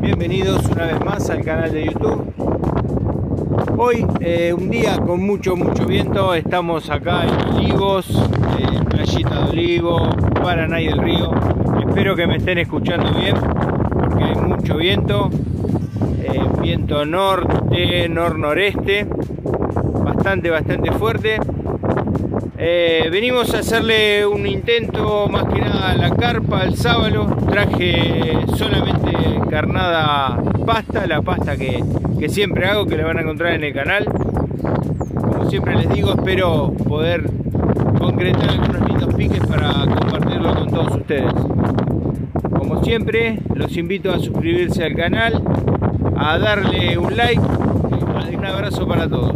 Bienvenidos una vez más al canal de YouTube. Hoy un día con mucho viento. Estamos acá en Olivos, Playita de Olivo, Paraná y del Río. Espero que me estén escuchando bien porque hay mucho viento, viento norte, noreste, bastante fuerte. Venimos a hacerle un intento más que nada a la carpa, al sábalo. Traje solamente carnada pasta, la pasta que siempre hago, que la van a encontrar en el canal. Como siempre les digo, espero poder concretar algunos lindos piques para compartirlo con todos ustedes. Como siempre, los invito a suscribirse al canal, a darle un like y un abrazo para todos.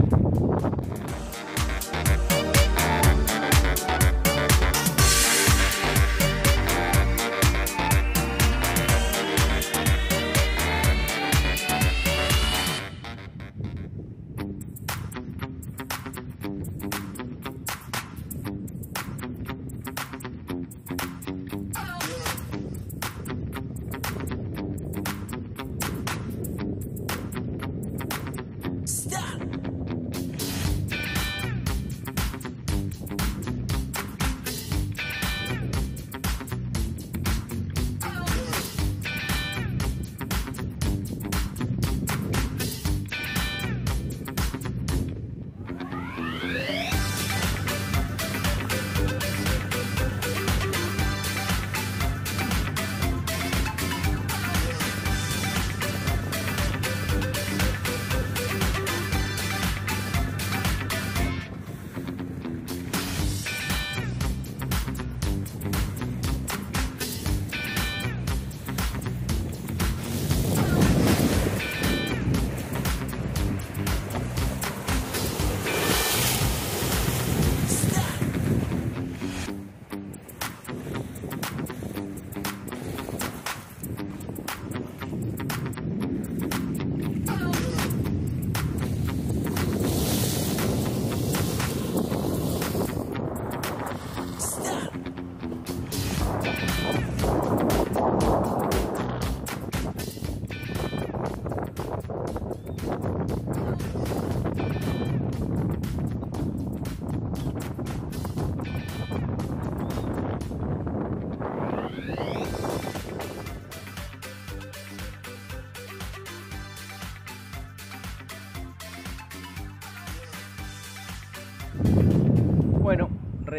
Bueno,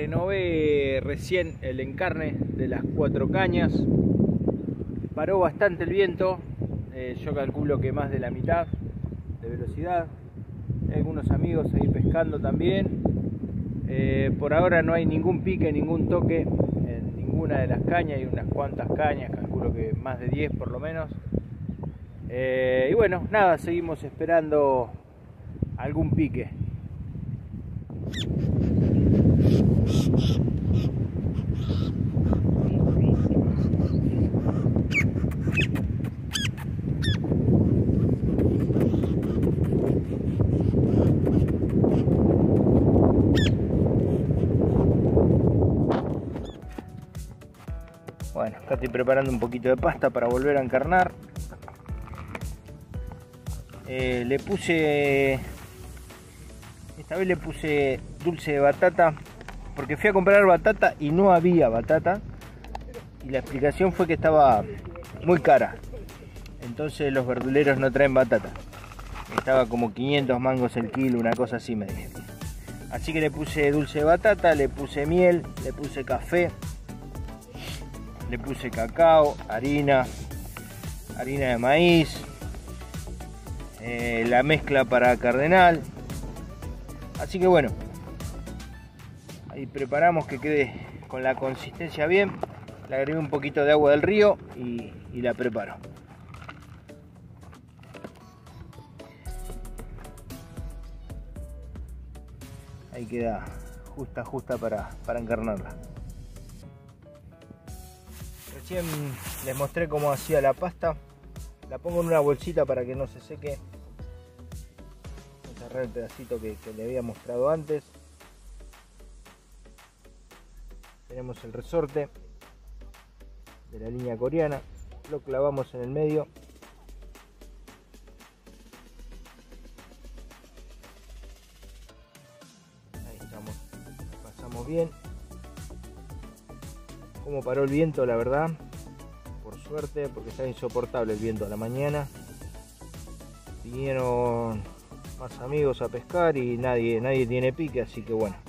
renové recién el encarne de las 4 cañas. Paró bastante el viento, yo calculo que más de la mitad de velocidad. Hay algunos amigos ahí pescando también. Por ahora no hay ningún pique, ningún toque en ninguna de las cañas. Hay unas cuantas cañas, calculo que más de 10 por lo menos. Y bueno, nada, seguimos esperando algún pique. Bueno, acá estoy preparando un poquito de pasta para volver a encarnar. Esta vez le puse dulce de batata porque fui a comprar batata y no había batata, y la explicación fue que estaba muy cara, entonces los verduleros no traen batata. Estaba como 500 mangos el kilo, una cosa así me dije. Así que le puse dulce de batata, le puse miel, le puse café, le puse cacao, harina de maíz, la mezcla para cardenal. Así que bueno, ahí preparamos que quede con la consistencia bien. Le agregué un poquito de agua del río y la preparo. Ahí queda justa para encarnarla. Recién les mostré cómo hacía la pasta. La pongo en una bolsita para que no se seque. Cerrar el pedacito que le había mostrado antes. Tenemos el resorte de la línea coreana, lo clavamos en el medio bien. Cómo paró el viento, la verdad. Por suerte, porque estaba insoportable el viento a la mañana. Vinieron más amigos a pescar y nadie tiene pique, así que bueno.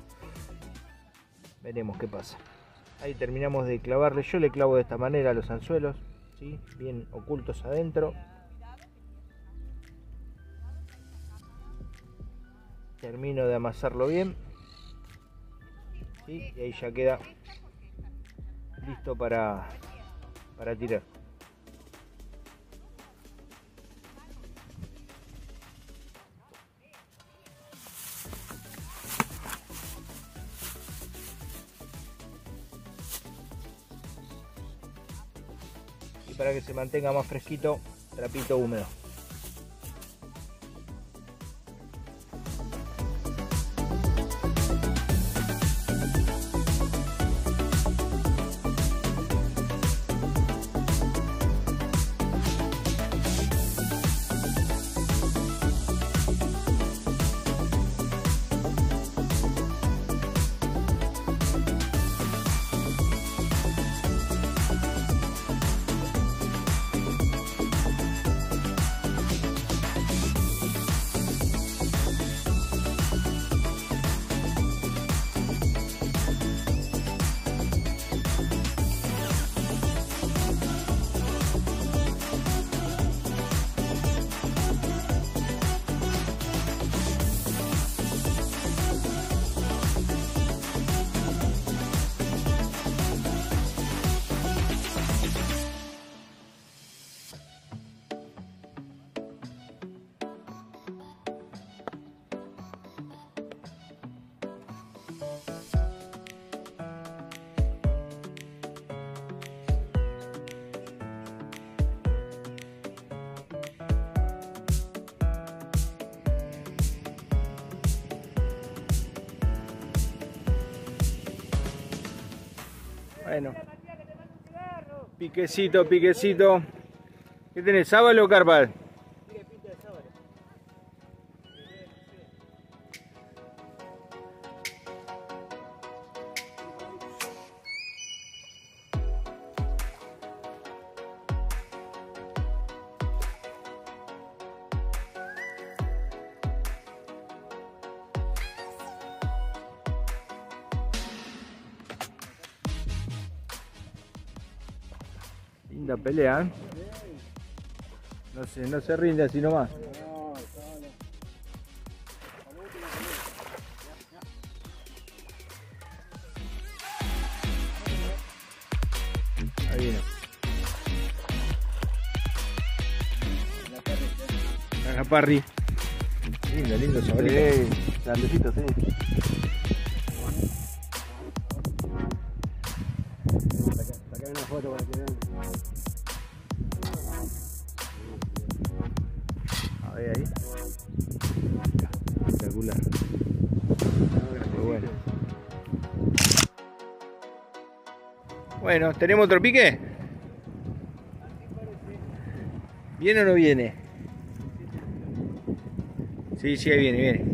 Veremos qué pasa. Ahí terminamos de clavarle. Yo le clavo de esta manera a los anzuelos, ¿sí? Bien ocultos adentro. Termino de amasarlo bien, ¿sí? Y ahí ya queda listo para tirar. Y para que se mantenga más fresquito, trapito húmedo. Bueno, piquecito. ¿Qué tenés? ¿Sábalo o carpa? Linda pelea, ¿eh? No se rinde así nomás. Ahí viene. La parry. Lindo sabalito. Grandecito, sí. Sacar una foto para que vean. A ver ahí. Espectacular. Muy bueno. Bueno, ¿tenemos otro pique? ¿Viene o no viene? Sí, ahí viene.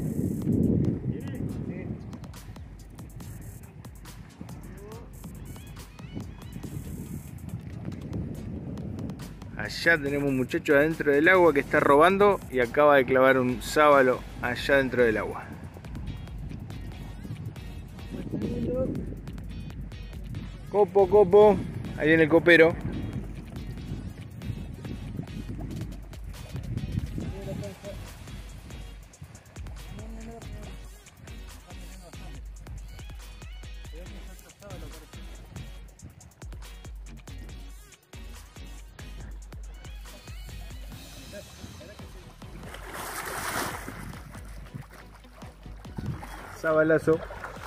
Allá tenemos un muchacho adentro del agua que está robando y acaba de clavar un sábalo allá dentro del agua. Copo, ahí viene el copero. Sabalazo.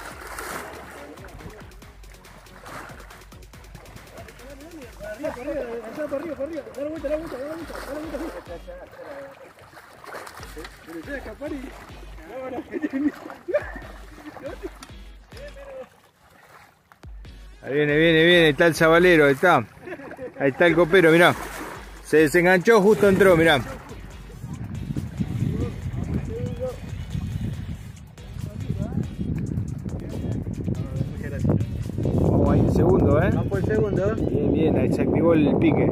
Ahí viene, está el sabalero, ahí está el copero, mirá. Se desenganchó, justo entró, mirá. bien, ahí se activó el pique.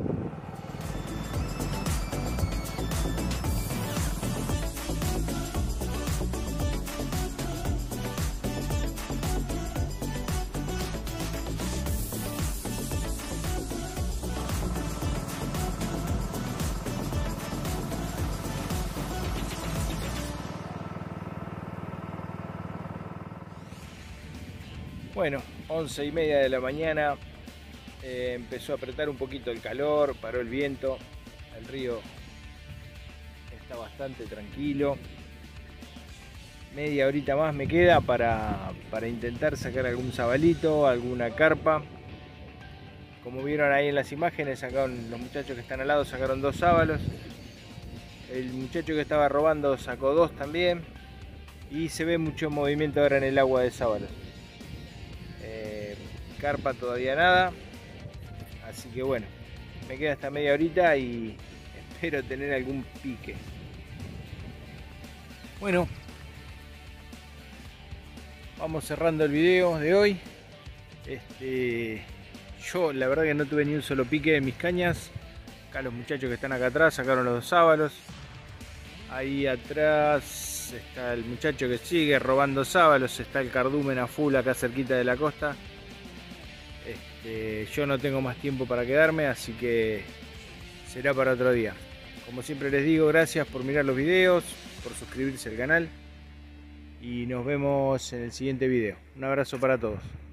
Bueno, 11:30 de la mañana, empezó a apretar un poquito el calor, paró el viento, el río está bastante tranquilo. Media horita más me queda para intentar sacar algún sabalito, alguna carpa. Como vieron ahí en las imágenes, sacaron los muchachos que están al lado, sacaron 2 sábalos. El muchacho que estaba robando sacó 2 también. Y se ve mucho movimiento ahora en el agua de sábalos. Carpa todavía nada, así que bueno, me queda hasta media horita y espero tener algún pique. Bueno, vamos cerrando el video de hoy. Yo la verdad que no tuve ni un solo pique en mis cañas. Acá los muchachos que están acá atrás sacaron los 2 sábalos. Ahí atrás está el muchacho que sigue robando sábalos, está el cardumen a full acá cerquita de la costa. Yo no tengo más tiempo para quedarme, así que será para otro día. Como siempre les digo, gracias por mirar los videos, por suscribirse al canal y nos vemos en el siguiente video. Un abrazo para todos.